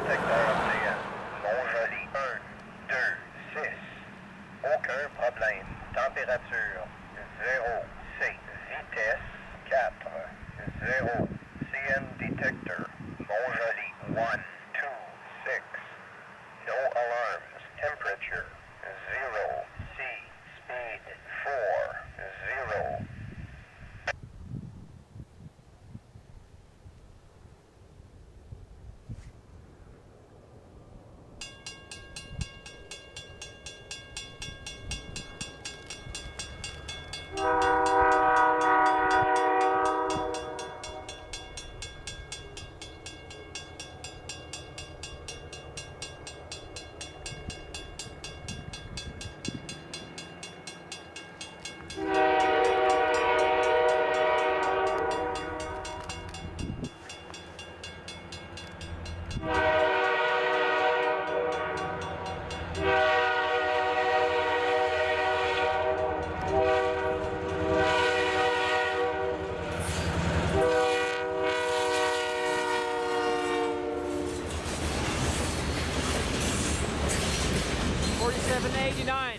détecteur CN. Mont-Joli, 1, 2, 6. Aucun problème. Température, 0 C. Vitesse, 4, 0. CN detector, Mont-Joli, 1, 2, 6. No alarms. Temperature, 0 C. Speed, 4, 0. $47.89.